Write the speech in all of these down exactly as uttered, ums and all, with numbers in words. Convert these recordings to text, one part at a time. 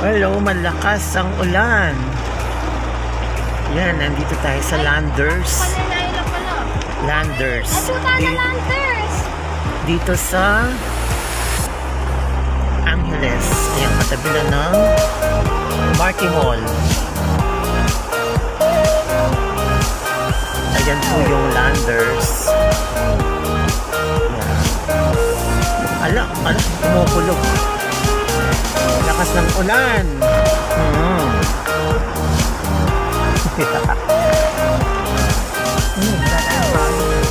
Hello, malakas ang ulan. Yan, nandito tayo sa Landers. Landers. Dito sa Angeles. Ayan, katabi na ng Marty Mall. Ayan po yung Landers. Ayan. Ala, ala, tumukulog. Lakas ng ulan. Hmm. hmm, dadaan.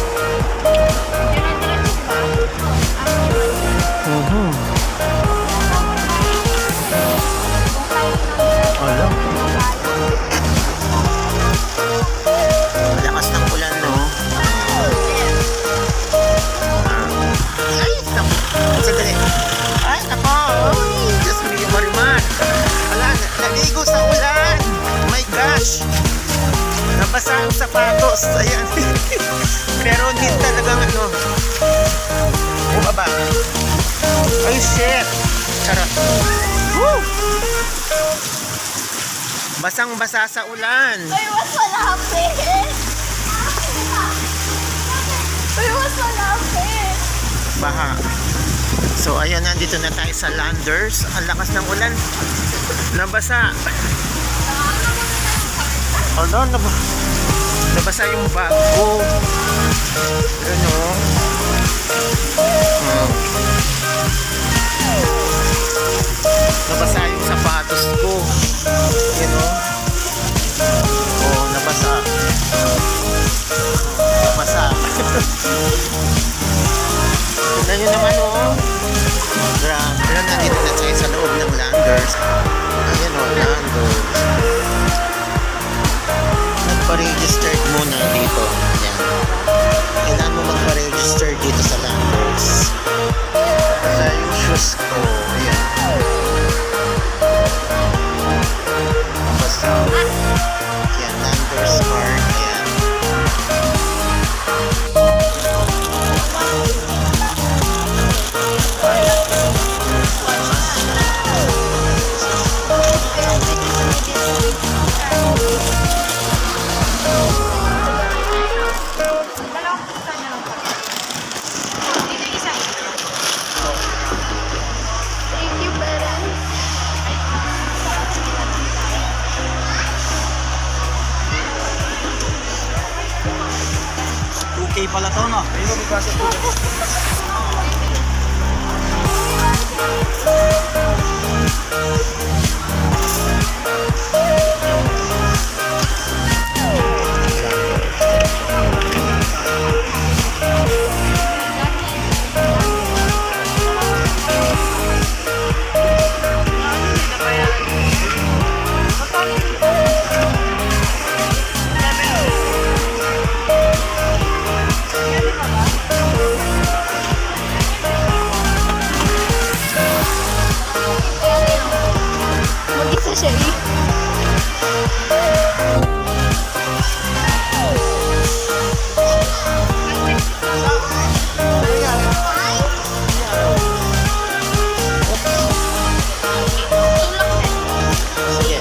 Mhm. Ala. Lakas ng ulan, no? Ay, naku. Sandali. Ay, naku. Diyos mo yung marimar. Wala, naligo sa ulan. Oh my gosh. Nabasa ang sapatos. Ayan. Pero hindi talagang ano. Bumaba. Ay, shit. Charot. Woo! Basang-basa sa ulan. Ay, was malapit. Ay, was malapit. Baha. So, ayan, nandito na tayo sa Landers. Ang lakas ng ulan. Nabasa. Ano, nab nabasa yung bag ko. Ano? Hmm. Nabasa yung sapatos ko. You know? Oh, nabasa. Nabasa. Tignan nyo naman, oh. Grabe. Alam, nandito na tayo sa loob ng Landers. Ayan, oh, Landers. Nagpa-registered muna dito. Ayan. Kailangan mo magpa-register dito sa Landers. Wala yung shoes ko. Ayan. Basta. Ayan, Landers Park. Ayan. Okay pala to, no? Ayun mo bigasa po. Mag-isa siya eh. Sige.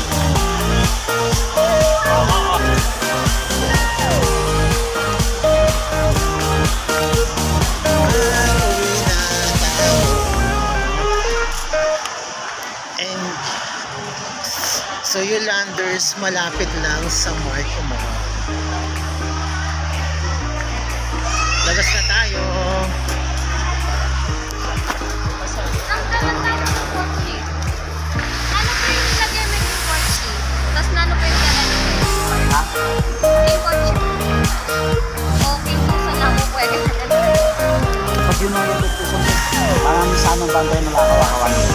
And so yung Landers malapit lang sa Marty Mall. Labas na tayo. Ang talang tayo ng kotse. Ano pa yung lagyan mo yung kotse? Tapos nano pa yung galan yung yung kotse? Okay, kung saan ako pwede na naman. Pag yun ang yung tutusan mo, parang saan ang bantay ng lakaw-akawan mo.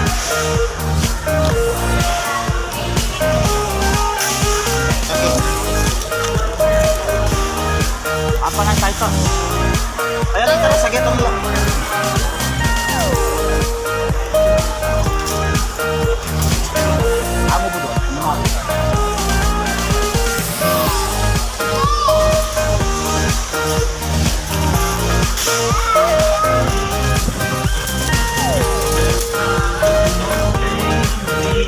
Apa na tayo to? Ayan, tara sa getong lang. Amo po doon. Okay.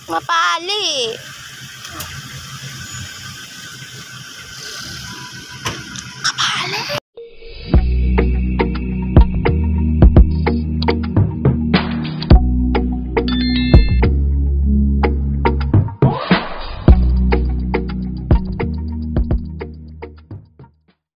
Mapali.